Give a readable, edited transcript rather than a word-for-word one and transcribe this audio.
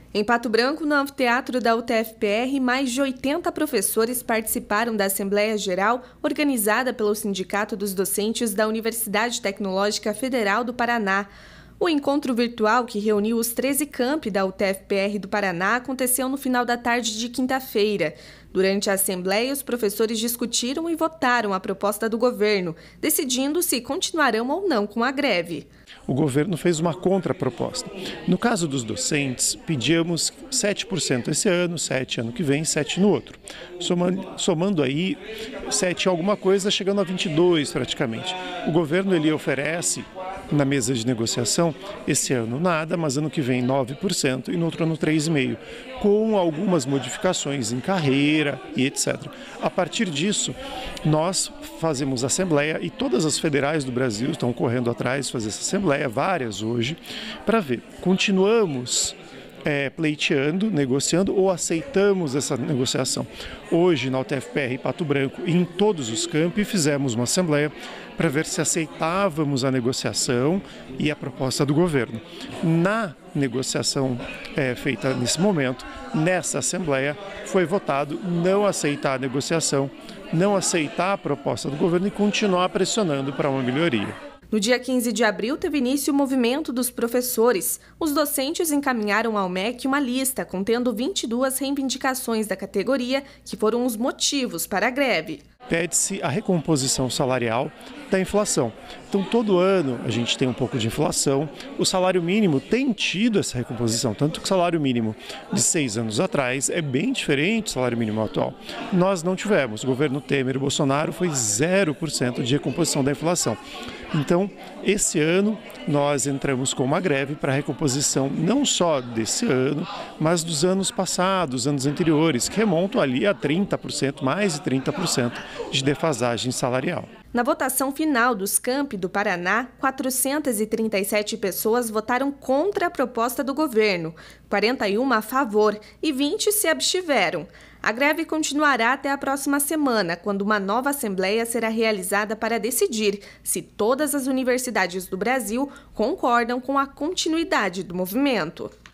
Em Pato Branco, no anfiteatro da UTF-PR, mais de 80 professores participaram da Assembleia Geral organizada pelo Sindicato dos Docentes da Universidade Tecnológica Federal do Paraná. O encontro virtual que reuniu os 13 campi da UTF-PR do Paraná aconteceu no final da tarde de quinta-feira. Durante a Assembleia, os professores discutiram e votaram a proposta do governo, decidindo se continuarão ou não com a greve. O governo fez uma contraproposta. No caso dos docentes, pedíamos 7% esse ano, 7% ano que vem, 7% no outro. Somando aí 7% alguma coisa, chegando a 22% praticamente. O governo ele oferece na mesa de negociação esse ano nada, mas ano que vem 9% e no outro ano 3,5%, com algumas modificações em carreira e etc. A partir disso, nós fazemos assembleia e todas as federais do Brasil estão correndo atrás de fazer essa assembleia, várias hoje, para ver. Continuamos pleiteando, negociando ou aceitamos essa negociação. Hoje, na UTF-PR Pato Branco, em todos os campi, fizemos uma assembleia para ver se aceitávamos a negociação e a proposta do governo. Na negociação feita nesse momento, nessa assembleia, foi votado não aceitar a negociação, não aceitar a proposta do governo e continuar pressionando para uma melhoria. No dia 15 de abril, teve início o movimento dos professores. Os docentes encaminharam ao MEC uma lista contendo 22 reivindicações da categoria, que foram os motivos para a greve. Pede-se a recomposição salarial da inflação. Então, todo ano a gente tem um pouco de inflação. O salário mínimo tem tido essa recomposição, tanto que o salário mínimo de 6 anos atrás é bem diferente do salário mínimo atual. Nós não tivemos. O governo Temer e Bolsonaro foi 0% de recomposição da inflação. Então, esse ano, nós entramos com uma greve para a recomposição não só desse ano, mas dos anos passados, anos anteriores, que remontam ali a 30%, mais de 30% de defasagem salarial. Na votação final dos campi do Paraná, 437 pessoas votaram contra a proposta do governo, 41 a favor e 20 se abstiveram. A greve continuará até a próxima semana, quando uma nova assembleia será realizada para decidir se todas as universidades do Brasil concordam com a continuidade do movimento.